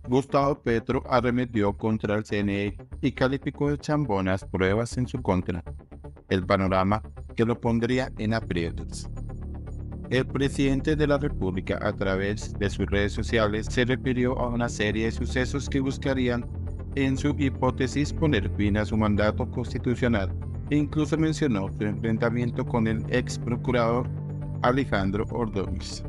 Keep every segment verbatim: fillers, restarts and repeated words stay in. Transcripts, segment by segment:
Gustavo Petro arremetió contra el C N E y calificó de chambonas pruebas en su contra, el panorama que lo pondría en aprietos. El presidente de la República, a través de sus redes sociales, se refirió a una serie de sucesos que buscarían, en su hipótesis, poner fin a su mandato constitucional e incluso mencionó su enfrentamiento con el ex procurador Alejandro Ordóñez.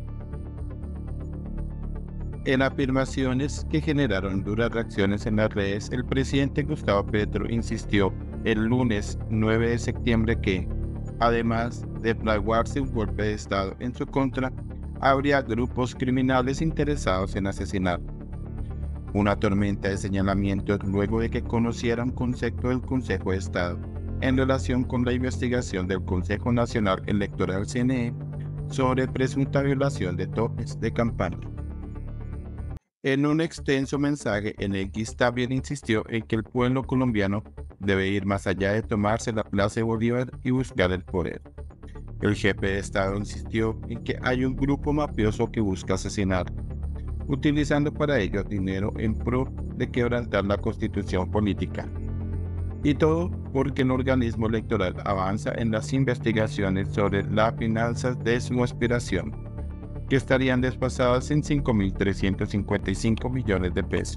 En afirmaciones que generaron duras reacciones en las redes, el presidente Gustavo Petro insistió el lunes nueve de septiembre que, además de fraguarse un golpe de Estado en su contra, habría grupos criminales interesados en asesinarlo. Una tormenta de señalamientos luego de que conociera un concepto del Consejo de Estado en relación con la investigación del Consejo Nacional Electoral C N E sobre presunta violación de topes de campaña. En un extenso mensaje en X también insistió en que el pueblo colombiano debe ir más allá de tomarse la Plaza de Bolívar y buscar el poder. El jefe de Estado insistió en que hay un grupo mafioso que busca asesinar, utilizando para ello dinero en pro de quebrantar la constitución política. Y todo porque el organismo electoral avanza en las investigaciones sobre las finanzas de su aspiración, que estarían desfasadas en cinco mil trescientos cincuenta y cinco millones de pesos.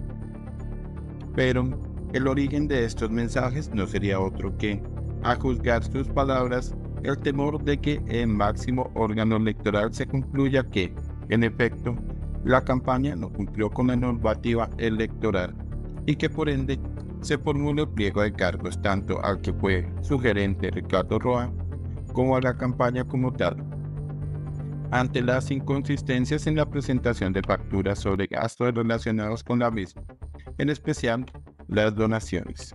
Pero el origen de estos mensajes no sería otro que, a juzgar sus palabras, el temor de que el máximo órgano electoral se concluya que, en efecto, la campaña no cumplió con la normativa electoral y que por ende se formule el pliego de cargos tanto al que fue su gerente Ricardo Roa como a la campaña como tal. Ante las inconsistencias en la presentación de facturas sobre gastos relacionados con la misma, en especial las donaciones.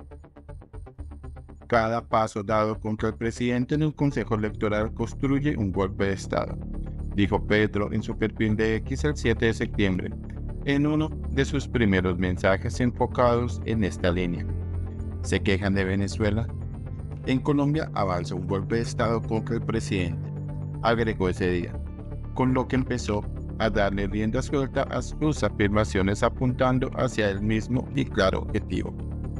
Cada paso dado contra el presidente en el Consejo Electoral construye un golpe de Estado, dijo Petro en su perfil de X el siete de septiembre, en uno de sus primeros mensajes enfocados en esta línea. ¿Se quejan de Venezuela? En Colombia avanza un golpe de Estado contra el presidente, agregó ese día, con lo que empezó a darle rienda suelta a sus afirmaciones apuntando hacia el mismo y claro objetivo.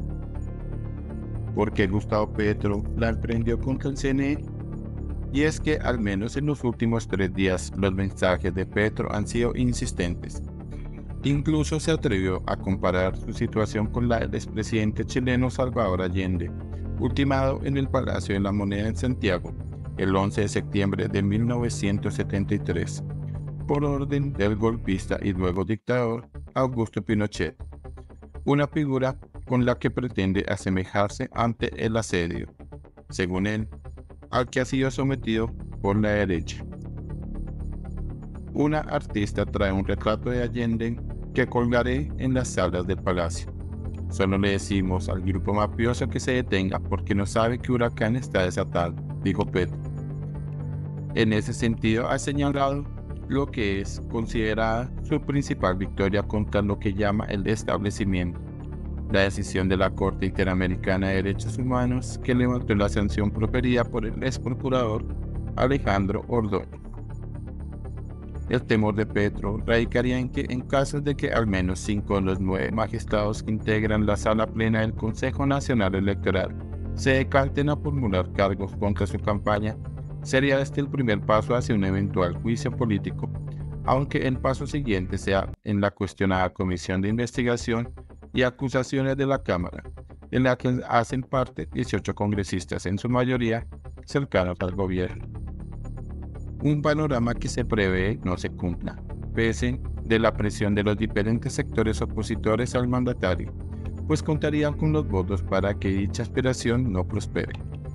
¿Por qué Gustavo Petro la emprendió contra el C N E? Y es que al menos en los últimos tres días los mensajes de Petro han sido insistentes. Incluso se atrevió a comparar su situación con la del expresidente chileno Salvador Allende, ultimado en el Palacio de la Moneda en Santiago el once de septiembre de mil novecientos setenta y tres, por orden del golpista y luego dictador Augusto Pinochet, una figura con la que pretende asemejarse ante el asedio, según él, al que ha sido sometido por la derecha. Una artista trae un retrato de Allende que colgaré en las salas del palacio. Solo le decimos al grupo mafioso que se detenga porque no sabe que Huracán está desatado, dijo Petro. En ese sentido ha señalado lo que es considerada su principal victoria contra lo que llama el establecimiento, la decisión de la Corte Interamericana de Derechos Humanos que levantó la sanción proferida por el ex procurador Alejandro Ordóñez. El temor de Petro radicaría en que, en caso de que al menos cinco de los nueve magistrados que integran la sala plena del Consejo Nacional Electoral se decanten a formular cargos contra su campaña, sería este el primer paso hacia un eventual juicio político, aunque el paso siguiente sea en la cuestionada Comisión de Investigación y Acusaciones de la Cámara, en la que hacen parte dieciocho congresistas, en su mayoría cercanos al gobierno. Un panorama que se prevé no se cumpla, pese de la presión de los diferentes sectores opositores al mandatario, pues contarían con los votos para que dicha aspiración no prospere.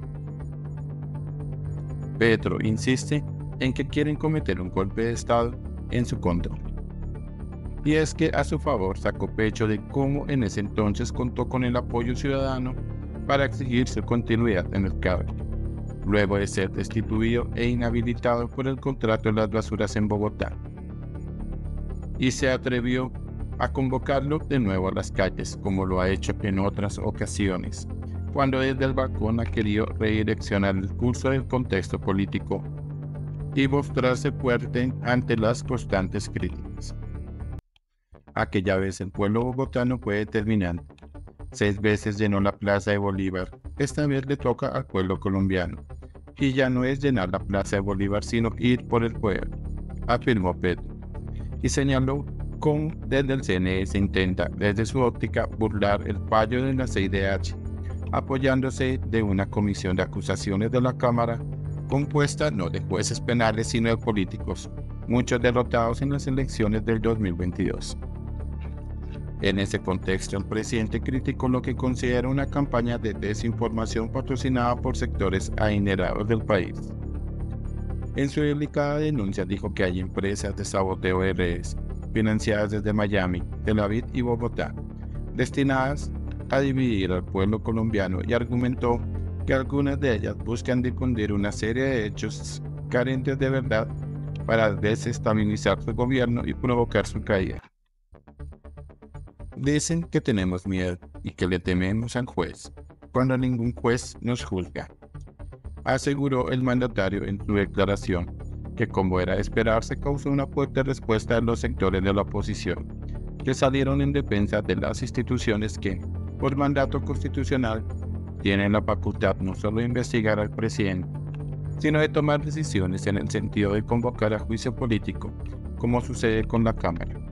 Petro insiste en que quieren cometer un golpe de Estado en su contra. Y es que a su favor sacó pecho de cómo en ese entonces contó con el apoyo ciudadano para exigir su continuidad en el cargo, luego de ser destituido e inhabilitado por el contrato de las basuras en Bogotá. Y se atrevió a convocarlo de nuevo a las calles, como lo ha hecho en otras ocasiones, cuando desde el balcón ha querido redireccionar el curso del contexto político y mostrarse fuerte ante las constantes críticas. Aquella vez el pueblo bogotano fue determinante. Seis veces llenó la plaza de Bolívar. Esta vez le toca al pueblo colombiano. Y ya no es llenar la plaza de Bolívar, sino ir por el pueblo, afirmó Petro. Y señaló cómo desde el C N E se intenta, desde su óptica, burlar el fallo de la C I D H, apoyándose de una comisión de acusaciones de la Cámara, compuesta no de jueces penales sino de políticos, muchos derrotados en las elecciones del dos mil veintidós. En ese contexto, el presidente criticó lo que considera una campaña de desinformación patrocinada por sectores adinerados del país. En su delicada denuncia dijo que hay empresas de saboteo de redes, financiadas desde Miami, Tel Aviv y Bogotá, destinadas a dividir al pueblo colombiano, y argumentó que algunas de ellas buscan difundir una serie de hechos carentes de verdad para desestabilizar su gobierno y provocar su caída. Dicen que tenemos miedo y que le tememos al juez, cuando ningún juez nos juzga, aseguró el mandatario en su declaración, que como era de esperarse causó una fuerte respuesta de los sectores de la oposición, que salieron en defensa de las instituciones que, por mandato constitucional, tienen la facultad no solo de investigar al presidente, sino de tomar decisiones en el sentido de convocar a juicio político, como sucede con la Cámara.